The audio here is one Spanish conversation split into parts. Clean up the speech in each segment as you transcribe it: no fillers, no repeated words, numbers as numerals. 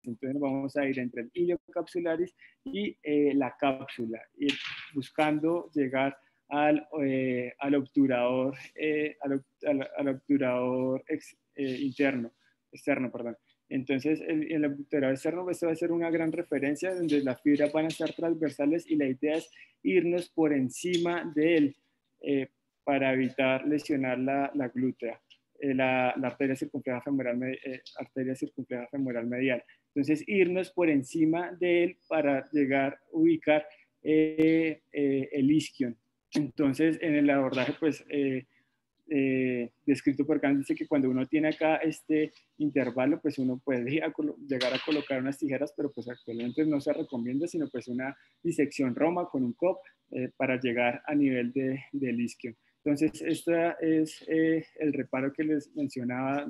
Entonces nos vamos a ir entre el ilio capsularis y la cápsula, y buscando llegar al obturador, al obturador externo, perdón. Entonces, el obturador externo, esto va a ser una gran referencia donde las fibras van a estar transversales y la idea es irnos por encima de él para evitar lesionar la glútea, la arteria circunfleja femoral medial. Entonces, irnos por encima de él para llegar a ubicar el isquion. Entonces, en el abordaje, pues, descrito por Kant, dice que cuando uno tiene acá este intervalo, pues uno puede llegar a colocar unas tijeras, pero pues actualmente no se recomienda, sino pues una disección Roma con un COP para llegar a nivel del isquion. Entonces, este es el reparo que les mencionaba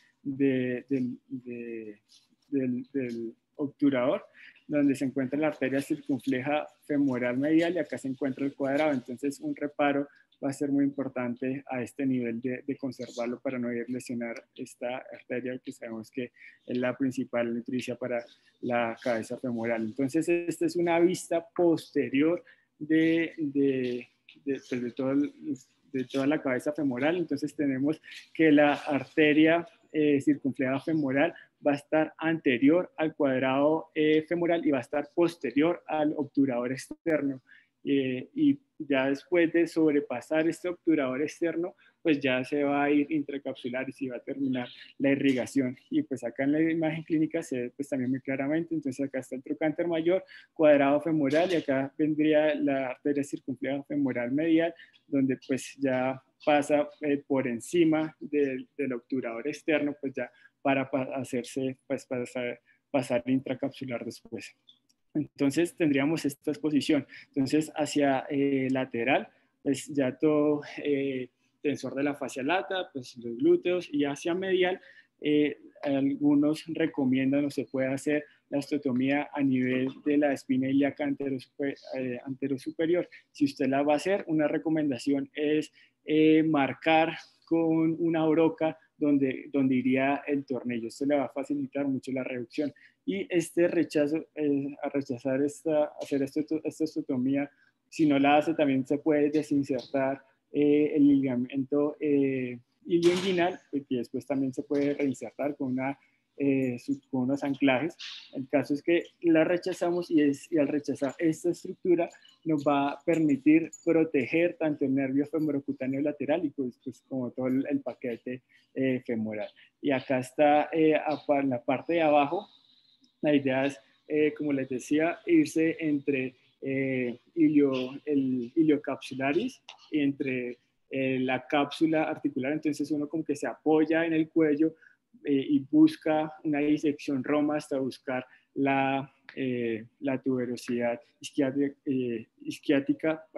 del obturador, donde se encuentra la arteria circunfleja femoral medial y acá se encuentra el cuadrado. Entonces, un reparo va a ser muy importante a este nivel de conservarlo para no ir a lesionar esta arteria que sabemos que es la principal nutricia para la cabeza femoral. Entonces, esta es una vista posterior de toda la cabeza femoral. Entonces, tenemos que la arteria circunfleja femoral va a estar anterior al cuadrado femoral y va a estar posterior al obturador externo. Y ya después de sobrepasar este obturador externo, pues ya se va a ir intracapsular y se va a terminar la irrigación. Y pues acá en la imagen clínica se ve pues también muy claramente. Entonces acá está el trocánter mayor, cuadrado femoral, y acá vendría la arteria circunfleja femoral medial, donde pues ya pasa por encima del obturador externo, pues ya para hacerse, pues para pasar intracapsular después. Entonces tendríamos esta exposición. Entonces hacia lateral, pues ya todo tensor de la fascia lata, pues los glúteos, y hacia medial, algunos recomiendan o se puede hacer la osteotomía a nivel de la espina ilíaca anterosuperior. Si usted la va a hacer, una recomendación es marcar con una broca donde iría el tornillo. Esto le va a facilitar mucho la reducción. Y este rechazo, a rechazar hacer esta osteotomía, si no la hace, también se puede desinsertar el ligamento ilioinguinal, que después también se puede reinsertar con unos anclajes. El caso es que la rechazamos y al rechazar esta estructura nos va a permitir proteger tanto el nervio femorocutáneo lateral y pues como todo el paquete femoral. Y acá está en la parte de abajo. La idea es, como les decía, irse entre el ilio capsularis y entre la cápsula articular. Entonces uno como que se apoya en el cuello y busca una disección Roma hasta buscar la tuberosidad isquiática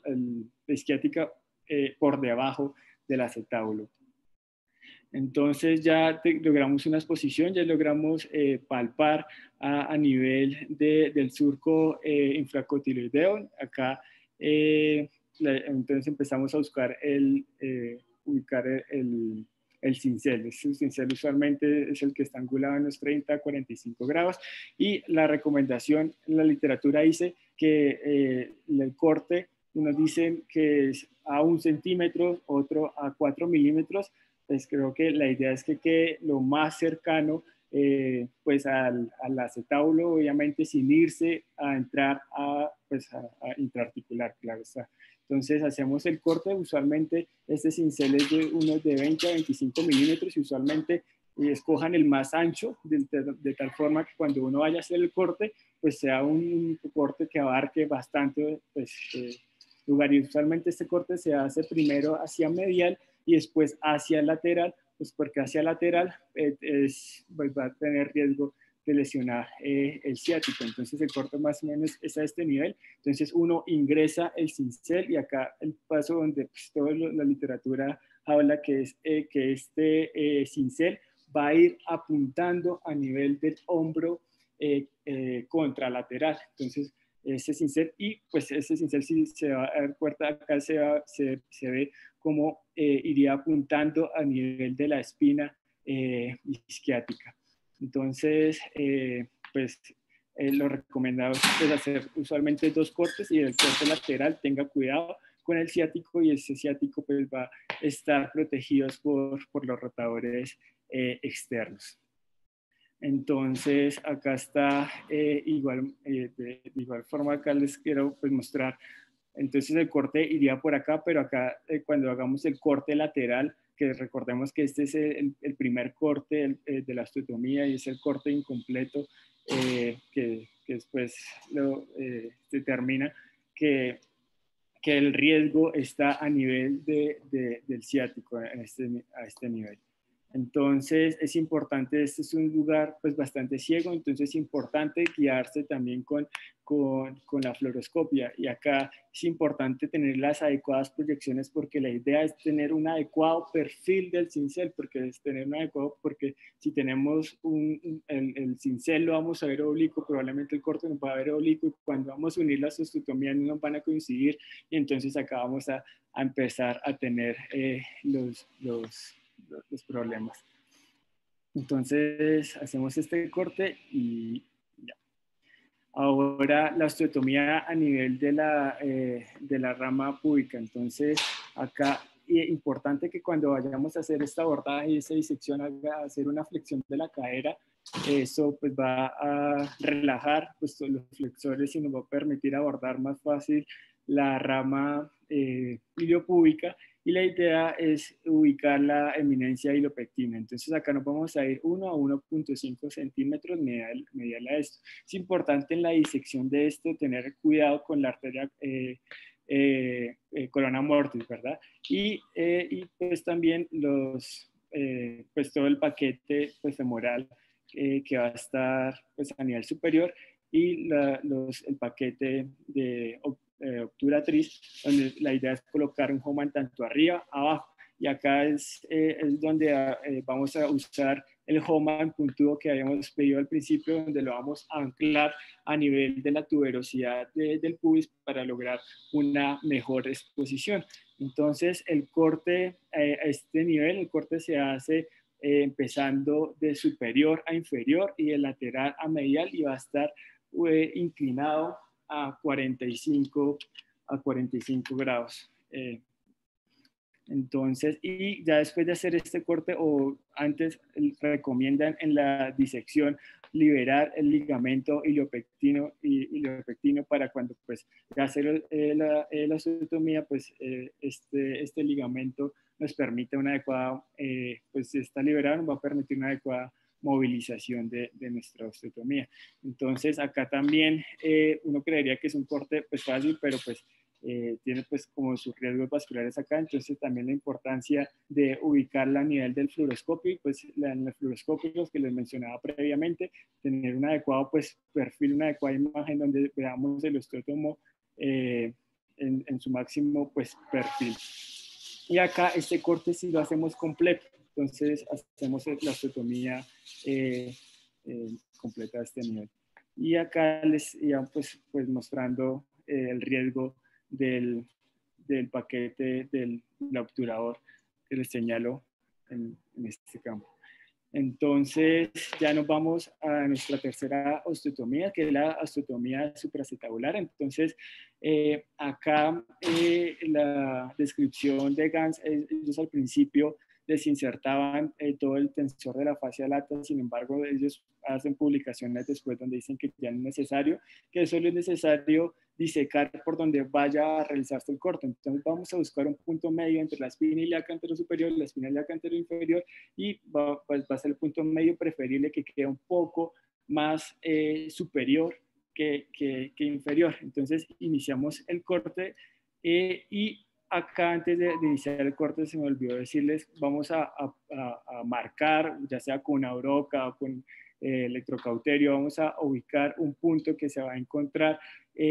por debajo del acetábulo. Entonces ya logramos una exposición, ya logramos palpar a nivel del surco infracotiloideo. Acá entonces empezamos a buscar ubicar el cincel. Este cincel usualmente es el que está angulado en los 30 a 45 grados, y la recomendación en la literatura dice que el corte, unos dicen que es a 1 centímetro, otro a 4 milímetros. Pues creo que la idea es que quede lo más cercano pues al acetábulo, obviamente sin irse a entrar a intraarticular, claro está. Entonces hacemos el corte, usualmente este cincel es de unos de 20 a 25 milímetros y usualmente escojan el más ancho de tal forma que cuando uno vaya a hacer el corte, pues sea un corte que abarque bastante lugar, y usualmente este corte se hace primero hacia medial y después hacia lateral, pues porque hacia lateral pues va a tener riesgo de lesionar el ciático. Entonces el corte más o menos es a este nivel. Entonces uno ingresa el cincel y acá el paso donde pues, toda la literatura habla que es que este cincel va a ir apuntando a nivel del hombro contralateral. Entonces ese cincel, y pues ese cincel, si se va a dar cuenta acá, se ve como iría apuntando a nivel de la espina isquiática. Entonces, lo recomendado es hacer usualmente 2 cortes y el corte lateral tenga cuidado con el ciático y ese ciático pues va a estar protegidos por los rotadores externos. Entonces, acá está de igual forma, acá les quiero pues mostrar. Entonces el corte iría por acá, pero acá cuando hagamos el corte lateral, que recordemos que este es el primer corte de la osteotomía y es el corte incompleto que después determina que el riesgo está a nivel del ciático, a este nivel. Entonces es importante, este es un lugar pues bastante ciego, entonces es importante guiarse también con la fluoroscopia, y acá es importante tener las adecuadas proyecciones porque la idea es tener un adecuado perfil del cincel, porque si tenemos el cincel lo vamos a ver oblicuo, probablemente el corte nos va a ver oblicuo, y cuando vamos a unir las osteotomías no nos van a coincidir, y entonces acá vamos a empezar a tener los problemas. Entonces hacemos este corte y ya. Ahora la osteotomía a nivel de la rama púbica. Entonces acá es importante que cuando vayamos a hacer esta abordaje y esta disección, hacer una flexión de la cadera. Eso pues va a relajar pues, los flexores y nos va a permitir abordar más fácil la rama iliopúbica, y la idea es ubicar la eminencia ilopectina. Entonces acá nos vamos a ir 1 a 1.5 centímetros medial a esto. Es importante en la disección de esto tener cuidado con la arteria corona mortis, ¿verdad? Y pues también pues todo el paquete pues, femoral que va a estar pues, a nivel superior, y el paquete de obturatriz, donde la idea es colocar un Hohmann tanto arriba, abajo, y acá es donde vamos a usar el Hohmann puntudo que habíamos pedido al principio, donde lo vamos a anclar a nivel de la tuberosidad del pubis para lograr una mejor exposición. Entonces el corte a este nivel, el corte se hace empezando de superior a inferior y de lateral a medial, y va a estar inclinado a 45 grados. Entonces, y ya después de hacer este corte, o antes, recomiendan en la disección liberar el ligamento iliopectino para cuando pues ya hacer la osteotomía, pues este ligamento nos permite una adecuada, pues está liberado, nos va a permitir una adecuada movilización de nuestra osteotomía. Entonces acá también uno creería que es un corte pues fácil, pero pues tiene pues como sus riesgos vasculares acá, entonces también la importancia de ubicarla a nivel del fluoroscopio, pues en los fluoroscopios que les mencionaba previamente, tener un adecuado pues perfil, una adecuada imagen donde veamos el osteótomo en su máximo pues perfil. Y acá este corte sí lo hacemos completo, entonces hacemos la osteotomía completa a este nivel. Y acá les iba pues mostrando el riesgo del paquete del obturador que les señalo en este campo. Entonces ya nos vamos a nuestra tercera osteotomía, que es la osteotomía supracetabular. Entonces acá la descripción de Gans, ellos al principio desinsertaban todo el tensor de la fascia lata, sin embargo ellos hacen publicaciones después donde dicen que ya no es necesario, que solo es necesario disecar por donde vaya a realizarse el corte. Entonces vamos a buscar un punto medio entre la espina ilíaca anterosuperior y la espina ilíaca anteroinferior, y va a ser el punto medio preferible que quede un poco más superior que inferior. Entonces iniciamos el corte y acá antes de iniciar el corte se me olvidó decirles, vamos a marcar, ya sea con una broca o con electrocauterio, vamos a ubicar un punto que se va a encontrar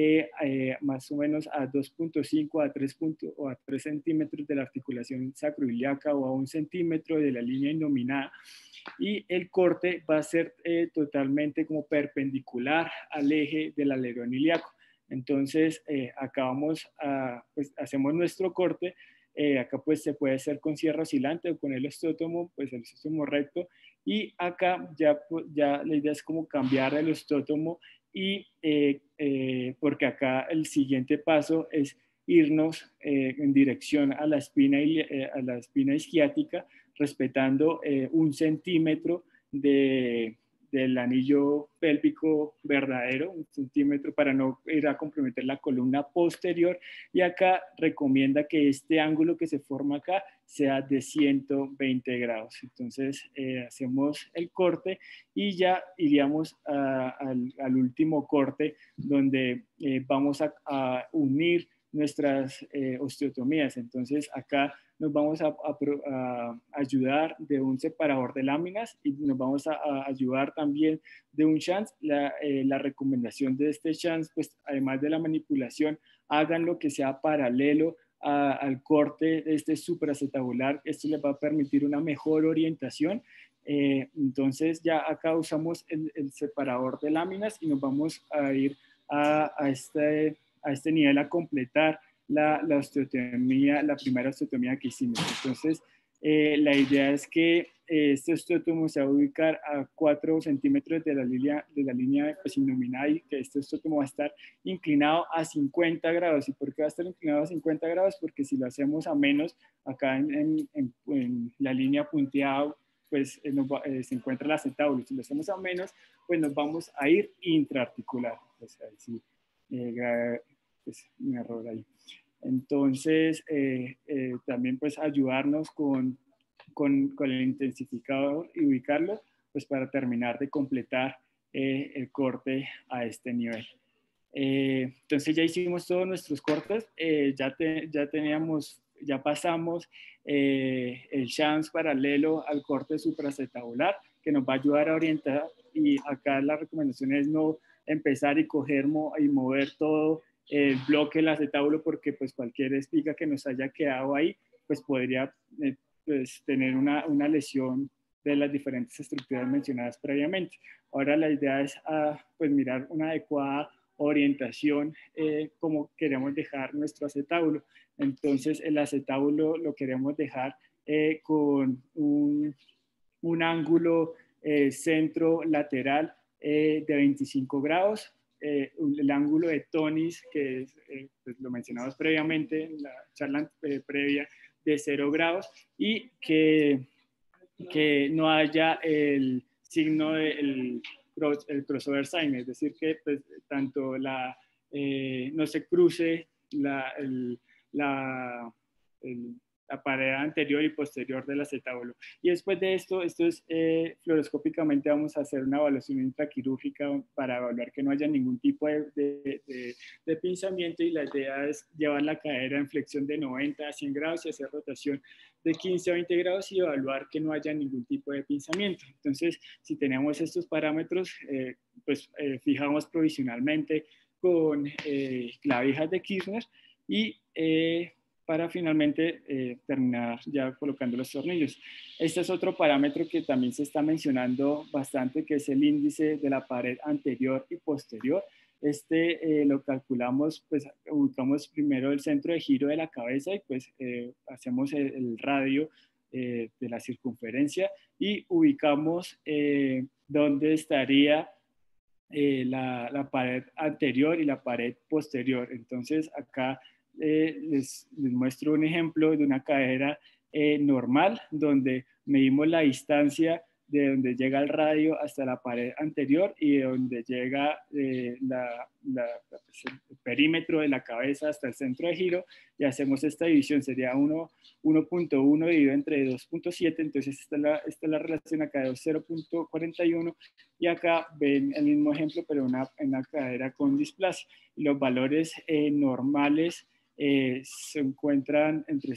más o menos a 2.5 a 3 centímetros de la articulación sacroiliaca o a 1 centímetro de la línea innominada, y el corte va a ser totalmente como perpendicular al eje del alerón ilíaco. Entonces acá pues hacemos nuestro corte. Acá pues se puede hacer con sierra oscilante o con el osteótomo, pues el osteótomo recto, Y acá ya la idea es como cambiar el ostótomo y porque acá el siguiente paso es irnos en dirección a la espina isquiática, respetando 1 centímetro del anillo pélvico verdadero, 1 centímetro para no ir a comprometer la columna posterior. Y acá recomienda que este ángulo que se forma acá sea de 120 grados. Entonces hacemos el corte y ya iríamos al último corte donde vamos a unir nuestras osteotomías. Entonces acá nos vamos a ayudar de un separador de láminas y nos vamos a ayudar también de un shank. La recomendación de este shank, pues además de la manipulación, hagan lo que sea paralelo al corte de este supracetabular. Esto les va a permitir una mejor orientación. Entonces ya acá usamos el separador de láminas y nos vamos a ir a este nivel a completar la osteotomía, la primera osteotomía que hicimos. Entonces, la idea es que este osteótomo se va a ubicar a 4 centímetros de la línea pues, innominada, y que este osteótomo va a estar inclinado a 50 grados. ¿Y por qué va a estar inclinado a 50 grados? Porque si lo hacemos a menos, acá en la línea punteada, pues se encuentra el acetábulo. Si lo hacemos a menos, pues nos vamos a ir intraarticular. Pues ahí sí, pues un error ahí. Entonces, también pues ayudarnos con el intensificador y ubicarlo, pues para terminar de completar el corte a este nivel. Entonces ya hicimos todos nuestros cortes, ya pasamos el shank paralelo al corte supracetabular, que nos va a ayudar a orientar, y acá la recomendación es no empezar y coger y mover todo el bloque del acetábulo, porque pues cualquier espiga que nos haya quedado ahí, pues podría pues, tener una lesión de las diferentes estructuras mencionadas previamente. Ahora la idea es pues mirar una adecuada orientación, como queremos dejar nuestro acetábulo. Entonces el acetábulo lo queremos dejar con un ángulo centro-lateral de 25 grados, el ángulo de Tonis, que es, pues lo mencionamos previamente en la charla previa, de 0 grados, y que no haya el signo del el crossover sign, es decir, que pues, tanto no se cruce la pared anterior y posterior del acetábulo. Y después de esto es fluoroscópicamente vamos a hacer una evaluación intraquirúrgica para evaluar que no haya ningún tipo de pinzamiento, y la idea es llevar la cadera en flexión de 90 a 100 grados y hacer rotación de 15 a 20 grados y evaluar que no haya ningún tipo de pinzamiento. Entonces, si tenemos estos parámetros, pues fijamos provisionalmente con clavijas de Kirchner y para finalmente terminar ya colocando los tornillos. Este es otro parámetro que también se está mencionando bastante, que es el índice de la pared anterior y posterior. Lo calculamos, pues ubicamos primero el centro de giro de la cabeza y pues hacemos el radio de la circunferencia y ubicamos dónde estaría la pared anterior y la pared posterior. Entonces acá les muestro un ejemplo de una cadera normal, donde medimos la distancia de donde llega el radio hasta la pared anterior y de donde llega pues, el perímetro de la cabeza hasta el centro de giro, y hacemos esta división. Sería 1.1 dividido entre 2.7, entonces esta es la relación acá de 0.41, y acá ven el mismo ejemplo pero en una cadera con displasia. Y los valores normales se encuentran entre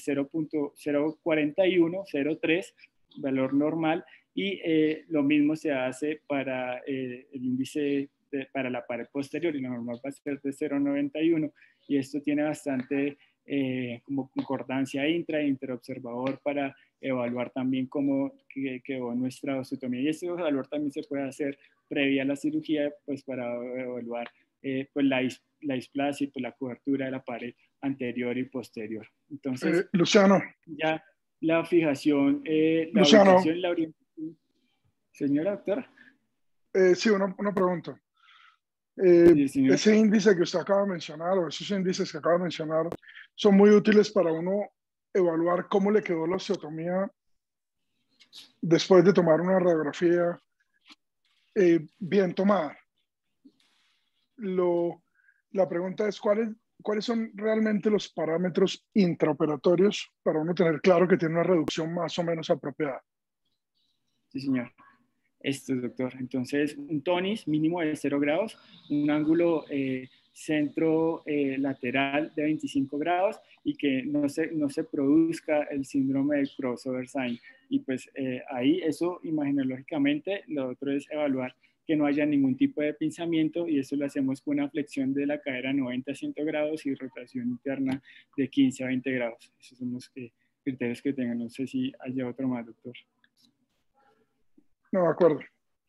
0.041, 0.3, valor normal, y lo mismo se hace para el índice para la pared posterior, y lo normal va a ser de 0.91, y esto tiene bastante como concordancia intra e interobservador para evaluar también cómo quedó nuestra osteotomía, y este valor también se puede hacer previa a la cirugía, pues para evaluar pues la displasia y pues la cobertura de la pared anterior y posterior. Entonces, Luciano. ya la fijación, la Luciano, ubicación y la orientación. Señora doctora. Sí, una pregunta. Sí, señor. Ese índice que usted acaba de mencionar, o esos índices que acaba de mencionar, son muy útiles para uno evaluar cómo le quedó la osteotomía después de tomar una radiografía bien tomada. La pregunta es, ¿cuáles son realmente los parámetros intraoperatorios para uno tener claro que tiene una reducción más o menos apropiada? Sí, señor. Esto, doctor. Entonces, un tonis mínimo de 0 grados, un ángulo centro lateral de 25 grados y que no se produzca el síndrome del crossover sign. Y pues ahí eso imaginológicamente, lo otro es evaluar que no haya ningún tipo de pinzamiento y eso lo hacemos con una flexión de la cadera 90 a 100 grados y rotación interna de 15 a 20 grados. Esos son los criterios que tengan. No sé si haya otro más, doctor. No, de acuerdo.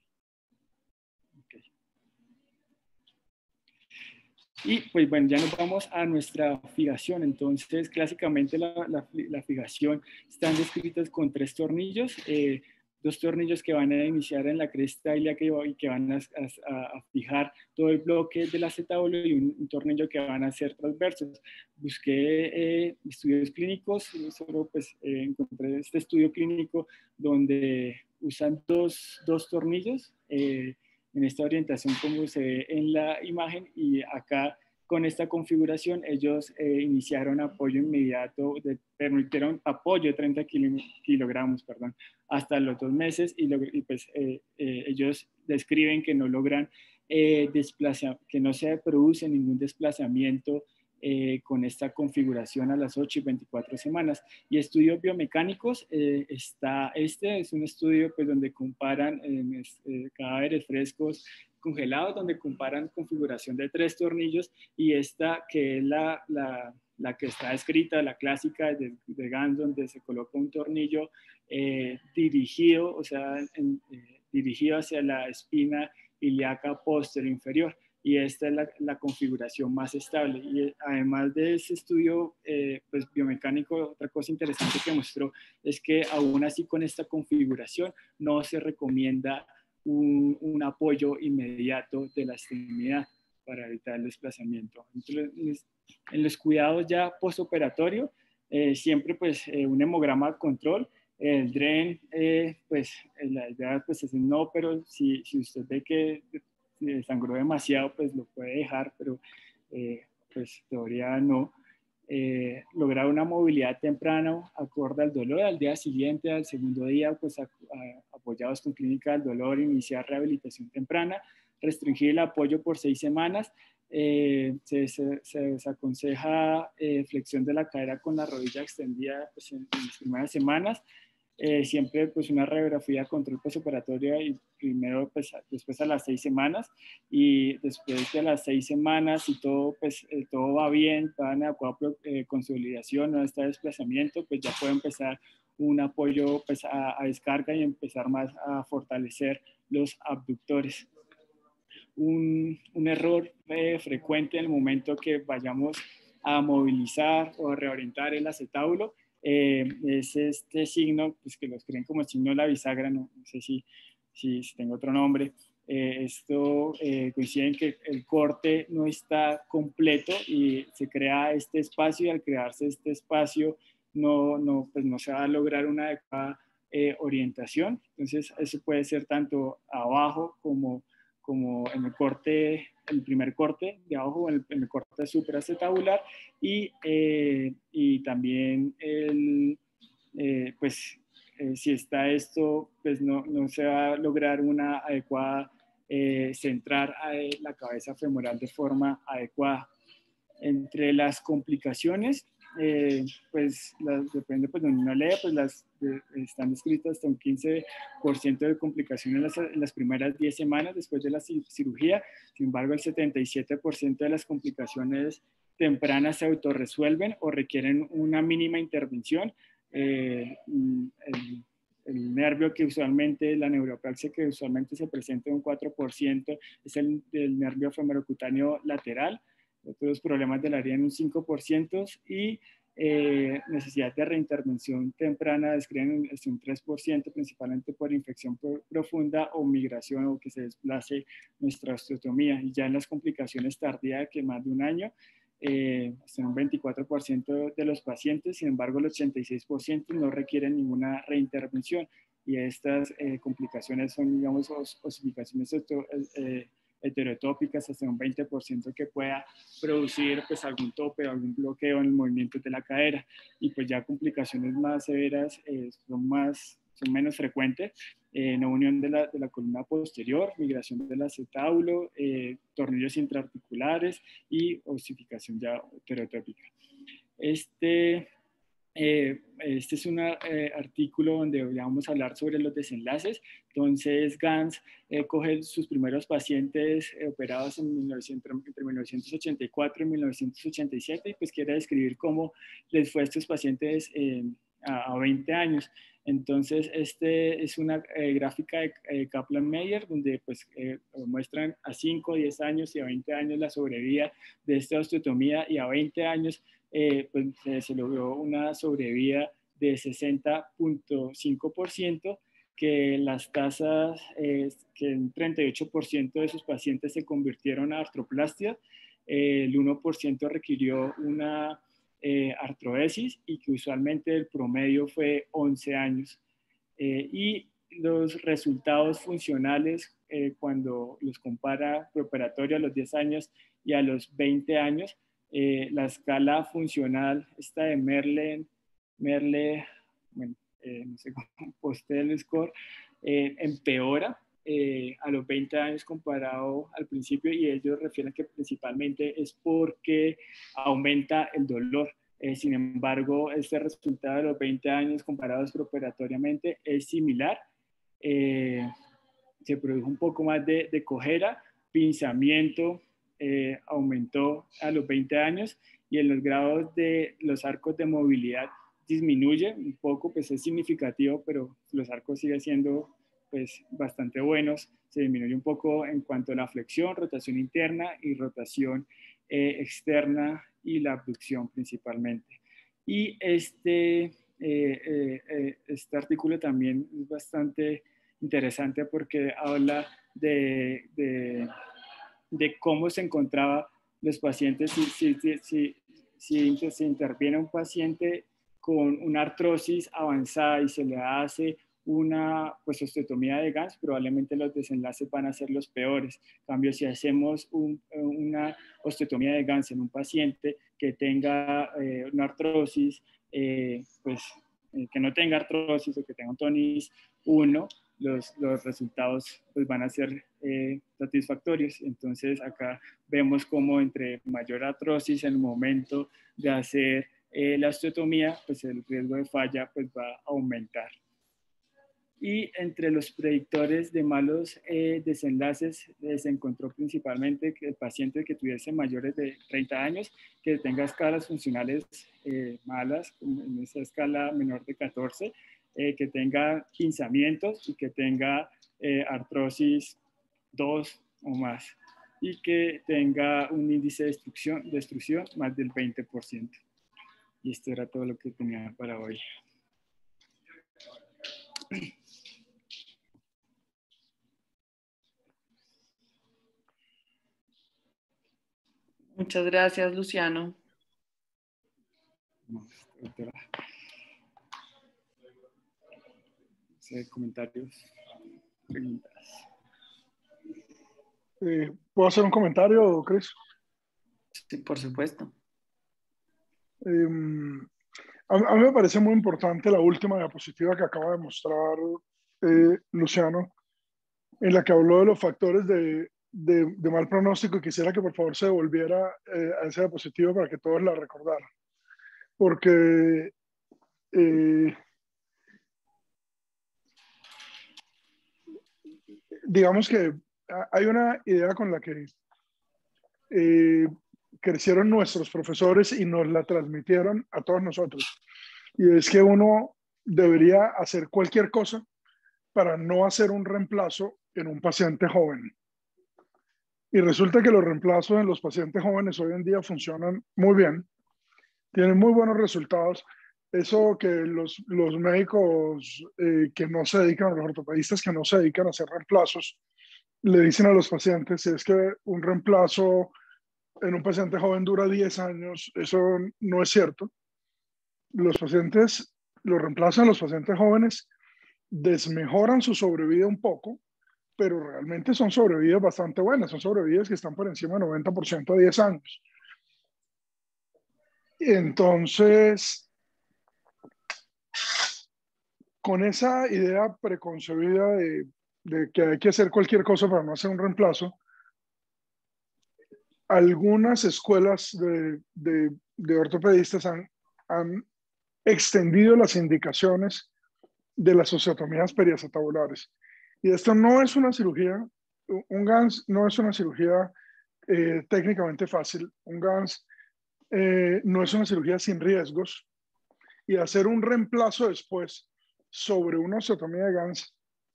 Y pues bueno, ya nos vamos a nuestra fijación. Entonces, clásicamente la fijación están descritas con 3 tornillos, 2 tornillos que van a iniciar en la cresta ilíaca y que van a fijar todo el bloque del acetábulo y un tornillo que van a ser transversos. Busqué estudios clínicos y solo pues encontré este estudio clínico donde usan dos tornillos, en esta orientación como se ve en la imagen, y acá con esta configuración ellos iniciaron apoyo inmediato, permitieron apoyo de 30 kilogramos, perdón, hasta los 2 meses y pues ellos describen que no logran que no se produce ningún desplazamiento con esta configuración a las 8 y 24 semanas. Y estudios biomecánicos, este es un estudio pues, donde comparan cadáveres frescos congelados, donde comparan configuración de 3 tornillos y esta que es la que está escrita, la clásica de Gans, donde se coloca un tornillo dirigido, o sea, dirigido hacia la espina ilíaca posterior inferior. Y esta es la configuración más estable. Y además de ese estudio pues biomecánico, otra cosa interesante que mostró es que aún así con esta configuración no se recomienda un apoyo inmediato de la extremidad para evitar el desplazamiento. Entonces, en los cuidados ya postoperatorio, siempre pues un hemograma control, el DREN, pues la idea pues es no, pero si usted ve que sangró demasiado, pues lo puede dejar, pero pues todavía no. Lograr una movilidad temprana acorde al dolor, al día siguiente, al segundo día, pues apoyados con clínica del dolor, iniciar rehabilitación temprana, restringir el apoyo por 6 semanas, se desaconseja flexión de la cadera con la rodilla extendida pues, en las primeras semanas, siempre pues una radiografía control postoperatoria y primero pues después a las 6 semanas y después de las 6 semanas si todo pues todo va bien, va en adecuada consolidación, no está desplazamiento, pues ya puede empezar un apoyo pues a descarga y empezar más a fortalecer los abductores. Un error frecuente en el momento que vayamos a movilizar o a reorientar el acetábulo es este signo, pues que lo escriben como el signo de la bisagra, no sé si tengo otro nombre. Esto coincide en que el corte no está completo y se crea este espacio, y al crearse este espacio pues no se va a lograr una adecuada orientación. Entonces eso puede ser tanto abajo como en el corte, el primer corte de abajo, en el corte supraacetabular y también pues si está esto, pues no se va a lograr una adecuada centrar la cabeza femoral de forma adecuada. Entre las complicaciones, pues depende pues donde uno lee, pues están descritas hasta un 15% de complicaciones en las primeras 10 semanas después de la cirugía. Sin embargo, el 77% de las complicaciones tempranas se autorresuelven o requieren una mínima intervención. El nervio que usualmente, la neuroplasia que usualmente se presenta en un 4% es el nervio femerocutáneo lateral. Otros problemas del área en un 5% y necesidad de reintervención temprana describen un 3%, principalmente por infección profunda o migración o que se desplace nuestra osteotomía. Y ya en las complicaciones tardías, que más de un año, hasta un 24% de los pacientes, sin embargo el 86% no requieren ninguna reintervención. Y estas complicaciones son, digamos, osificaciones heterotópicas, hasta un 20% que pueda producir pues algún tope o algún bloqueo en el movimiento de la cadera. Y pues ya complicaciones más severas son menos frecuentes, no unión de la columna posterior, migración del acetábulo, tornillos intraarticulares y osificación ya heterotópica. Este es un artículo donde vamos a hablar sobre los desenlaces. Entonces, Gans coge sus primeros pacientes operados entre 1984 y 1987 y pues quiere describir cómo les fue a estos pacientes a 20 años. Entonces, este es una gráfica de Kaplan-Meier donde pues, muestran a 5, 10 años y a 20 años la sobrevida de esta osteotomía, y a 20 años pues, se logró una sobrevida de 60.5%, que las tasas, que el 38% de esos pacientes se convirtieron a artroplastia, el 1% requirió una artrodesis y que usualmente el promedio fue 11 años. Y los resultados funcionales, cuando los compara preoperatorio a los 10 años y a los 20 años, la escala funcional, esta de Merle, bueno, no sé cómo posté el score, empeora a los 20 años comparado al principio, y ellos refieren que principalmente es porque aumenta el dolor. Sin embargo, este resultado de los 20 años comparados preoperatoriamente es similar. Se produjo un poco más de cojera, pinzamiento, aumentó a los 20 años, y en los grados de los arcos de movilidad disminuye un poco, pues es significativo, pero los arcos siguen siendo pues bastante buenos. Se disminuye un poco en cuanto a la flexión, rotación interna y rotación externa, y la abducción principalmente. Y este artículo también es bastante interesante porque habla de cómo se encontraba los pacientes, si se interviene un paciente con una artrosis avanzada y se le hace una pues, osteotomía de Gans, probablemente los desenlaces van a ser los peores. En cambio, si hacemos una osteotomía de Gans en un paciente que tenga una artrosis, pues que no tenga artrosis o que tenga un tonis 1, los resultados pues, van a ser satisfactorios. Entonces acá vemos cómo entre mayor artrosis en el momento de hacer la osteotomía, pues el riesgo de falla pues, va a aumentar. Y entre los predictores de malos desenlaces se encontró principalmente que el paciente que tuviese mayores de 30 años, que tenga escalas funcionales malas, en esa escala menor de 14, que tenga pinzamientos y que tenga artrosis 2 o más, y que tenga un índice de destrucción más del 20%. Y esto era todo lo que tenía para hoy. Muchas gracias, Luciano. Comentarios, preguntas. ¿Puedo hacer un comentario, Chris? Sí, por supuesto. A mí me parece muy importante la última diapositiva que acaba de mostrar Luciano, en la que habló de los factores de mal pronóstico, y quisiera que por favor se devolviera a esa diapositiva para que todos la recordaran. Porque digamos que hay una idea con la que crecieron nuestros profesores y nos la transmitieron a todos nosotros, y es que uno debería hacer cualquier cosa para no hacer un reemplazo en un paciente joven. Y resulta que los reemplazos en los pacientes jóvenes hoy en día funcionan muy bien, tiene muy buenos resultados. Eso que los médicos que no se dedican, los ortopedistas que no se dedican a hacer reemplazos, le dicen a los pacientes es que un reemplazo en un paciente joven dura 10 años. Eso no es cierto. Los pacientes, los reemplazos en los pacientes jóvenes desmejoran su sobrevida un poco, pero realmente son sobrevidas bastante buenas. Son sobrevidas que están por encima del 90% a 10 años. Entonces, con esa idea preconcebida de que hay que hacer cualquier cosa para no hacer un reemplazo, algunas escuelas de ortopedistas han extendido las indicaciones de las osteotomías periacetabulares. Y esto no es una cirugía, un GANS no es una cirugía técnicamente fácil. Un GANS no es una cirugía sin riesgos. Y hacer un reemplazo después sobre una osteotomía de GANS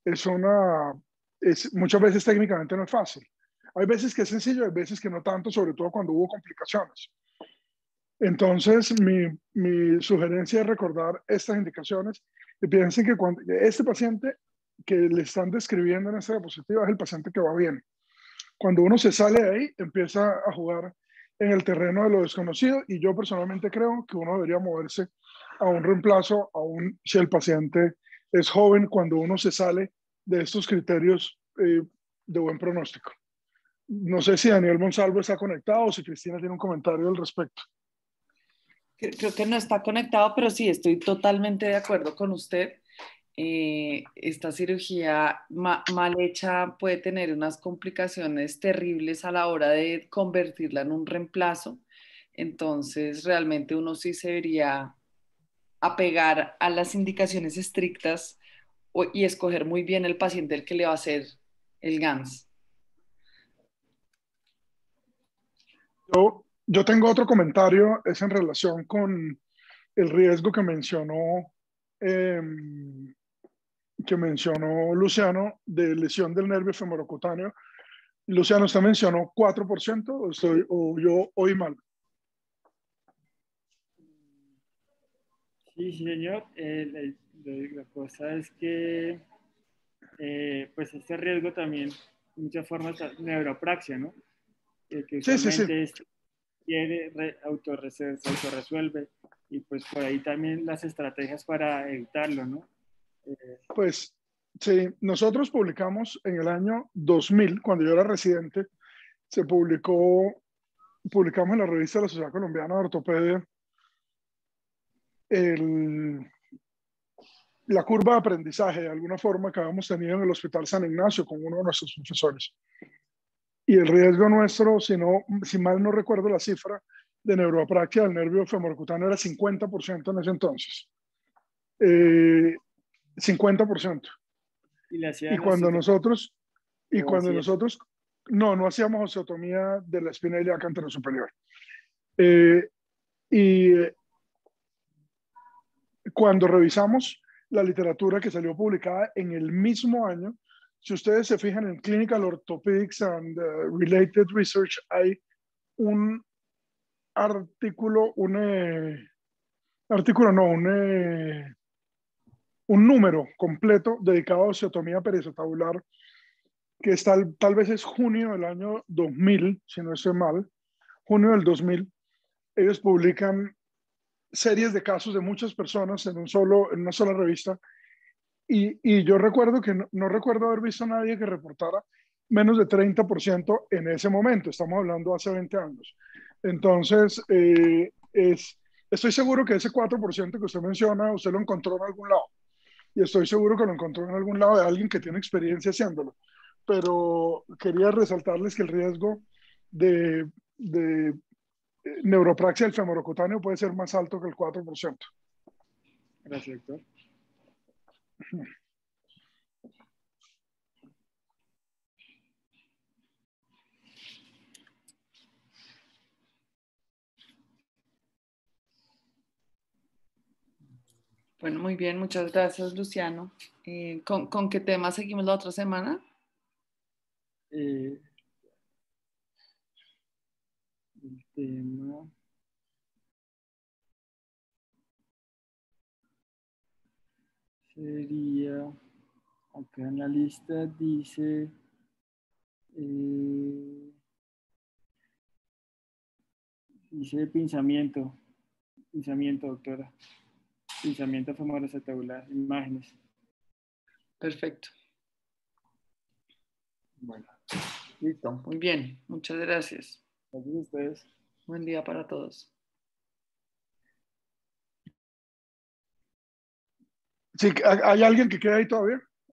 muchas veces técnicamente no es fácil. Hay veces que es sencillo, hay veces que no tanto, sobre todo cuando hubo complicaciones. Entonces, mi sugerencia es recordar estas indicaciones y piensen que cuando este paciente que le están describiendo en esta diapositiva es el paciente que va bien. Cuando uno se sale de ahí, empieza a jugar en el terreno de lo desconocido y yo personalmente creo que uno debería moverse a un reemplazo, aún si el paciente es joven, cuando uno se sale de estos criterios de buen pronóstico. No sé si Daniel Monsalvo está conectado o si Cristina tiene un comentario al respecto. Creo que no está conectado, pero sí, estoy totalmente de acuerdo con usted. Esta cirugía mal hecha puede tener unas complicaciones terribles a la hora de convertirla en un reemplazo. Entonces, realmente uno sí se debería apegar a las indicaciones estrictas y escoger muy bien el paciente al que le va a hacer el GANS. Yo tengo otro comentario, es en relación con el riesgo eh, que mencionó Luciano de lesión del nervio femorocutáneo. Luciano, ¿usted mencionó 4% o yo oí mal? Sí, sí, señor. La cosa es que, pues este riesgo también, de muchas formas, neuropraxia, ¿no? Que Sí, sí, sí. usualmente quiere se autorresuelve y pues por ahí también las estrategias para evitarlo, ¿no? Pues sí, nosotros publicamos en el año 2000, cuando yo era residente, publicamos en la revista de la Sociedad Colombiana de Ortopedia el, la curva de aprendizaje, de alguna forma, que habíamos tenido en el Hospital San Ignacio con uno de nuestros profesores. Y el riesgo nuestro, si mal no recuerdo la cifra, de neuropraxia del nervio femorocutáneo era 50% en ese entonces. 50%. Y le Y hacían cuando nosotros, y o cuando hacían, nosotros, no hacíamos osteotomía de la espina ilíaca anterosuperior. Eh, y cuando revisamos la literatura que salió publicada en el mismo año, si ustedes se fijan en Clinical Orthopedics and Related Research, hay un artículo, un número completo dedicado a osteotomía periacetabular, que tal vez es junio del año 2000, si no estoy mal, junio del 2000. Ellos publican series de casos de muchas personas en una sola revista. Y yo recuerdo que no recuerdo haber visto a nadie que reportara menos de 30% en ese momento. Estamos hablando hace 20 años. Entonces, estoy seguro que ese 4% que usted menciona, usted lo encontró en algún lado. Y estoy seguro que lo encontró en algún lado de alguien que tiene experiencia haciéndolo. Pero quería resaltarles que el riesgo de neuropraxia del femorocutáneo puede ser más alto que el 4%. Gracias, doctor. Bueno, muy bien, muchas gracias, Luciano. ¿Con qué tema seguimos la otra semana? El tema sería, acá en la lista dice, dice pinzamiento, doctora, pinzamiento femoroacetabular, imágenes. Perfecto. Bueno, Listo. Muy bien. Muchas gracias. gracias a ustedes. Buen día para todos. Sí, ¿hay alguien que quede ahí todavía?